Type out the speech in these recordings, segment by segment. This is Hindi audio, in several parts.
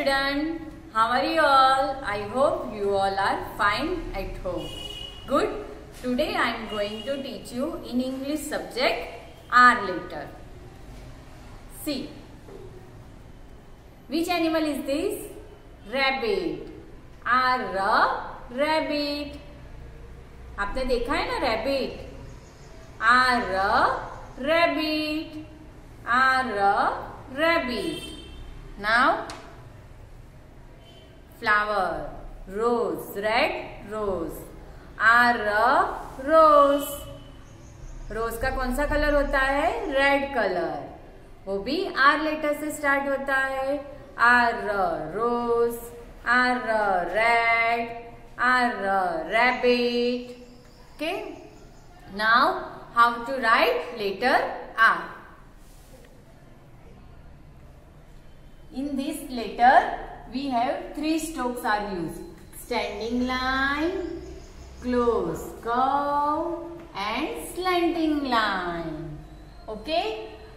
children, how are you all? I hope you all are fine at home. Good. Today I am going to teach you in English subject R letter. See, which animal is this? Rabbit. rabbit. आपने देखा है ना rabbit? rabbit. rabbit. Now flower, rose, red rose. rose. रोज का कौन सा कलर होता है? Red colour. वो भी आर लेटर से स्टार्ट होता है. Rose, red, rabbit. Okay. Now how to write letter R? In this letter we have three strokes are used: standing line, close curve and slanting line. Okay.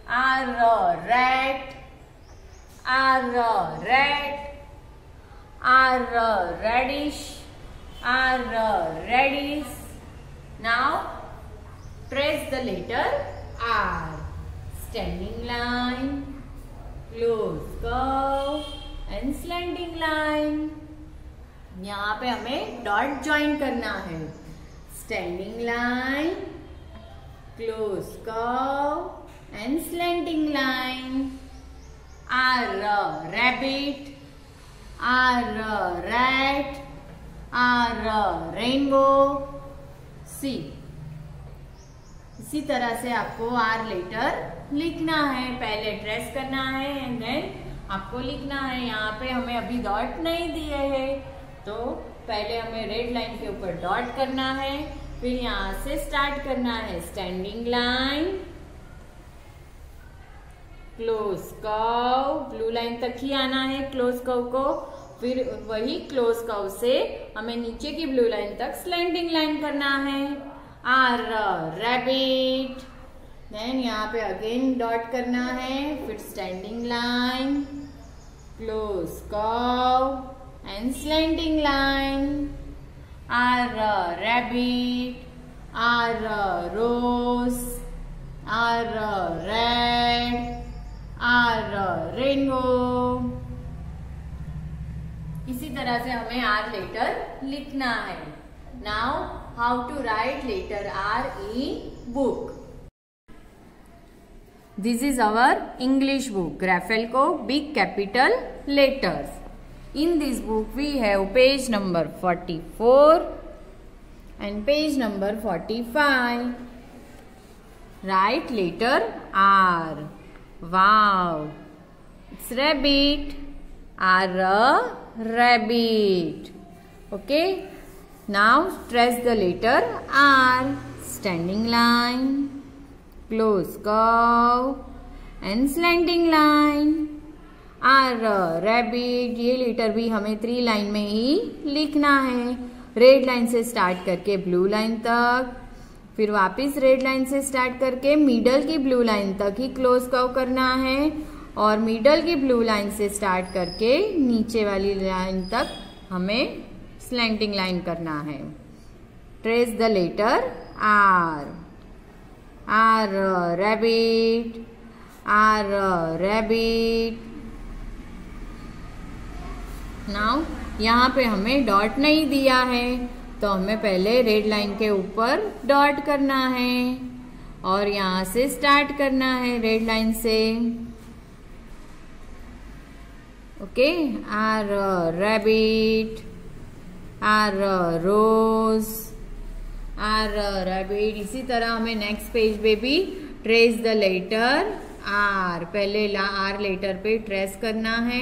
rat, radish, radish. Now press the letter R. Standing line, close curve and slanting line. यहाँ पे हमें डॉट ज्वाइन करना है. Standing line, close curve and slanting line. rabbit, rat, rainbow. See. इसी तरह से आपको आर लेटर लिखना है. पहले ट्रेस करना है एंड देन आपको लिखना है. यहाँ पे हमें अभी डॉट नहीं दिए हैं, तो पहले हमें रेड लाइन के ऊपर डॉट करना है. फिर यहाँ से स्टार्ट करना है. Standing line, close curve, blue line तक ही आना है क्लोज कर्व को. फिर वही क्लोज कर्व से हमें नीचे की ब्लू लाइन तक स्लैंटिंग लाइन करना है. rabbit. देन यहाँ पे अगेन डॉट करना है. फिर standing line, close curve and slanting line. rabbit, rose, red, rainbow. इसी तरह से हमें आर लेटर लिखना है. Now how to write letter R in book? This is our English book, Rafelco big capital letters. In this book we have page number 44 and page number 45. Write letter R. Wow, it's rabbit. Rabbit. Okay. Now trace the letter R. Standing line, close curve and slanting line. rabbit. ये लेटर भी हमें 3 लाइन में ही लिखना है. रेड लाइन से स्टार्ट करके ब्लू लाइन तक, फिर वापस रेड लाइन से स्टार्ट करके मिडल की ब्लू लाइन तक ही क्लोज कर्व करना है, और मिडल की ब्लू लाइन से स्टार्ट करके नीचे वाली लाइन तक हमें स्लैंटिंग लाइन करना है. Trace the letter R. rabbit, rabbit. Now यहाँ पे हमें डॉट नहीं दिया है, तो हमें पहले रेड लाइन के ऊपर डॉट करना है और यहाँ से स्टार्ट करना है रेड लाइन से. ओके. rabbit, rose, rabbit. इसी तरह हमें नेक्स्ट पेज पे भी ट्रेस द लेटर R. पहले R लेटर पे ट्रेस करना है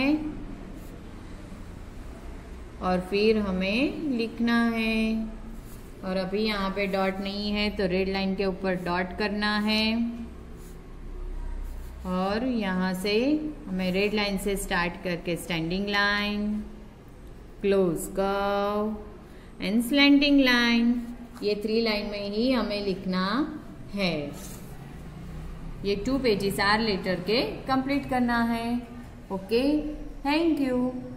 और फिर हमें लिखना है. और अभी यहाँ पे डॉट नहीं है, तो रेड लाइन के ऊपर डॉट करना है, और यहाँ से हमें रेड लाइन से स्टार्ट करके standing line, close curve and slanting line. ये 3 लाइन में ही हमें लिखना है. ये 2 पेजेस आर लेटर के कंप्लीट करना है. ओके. Thank you.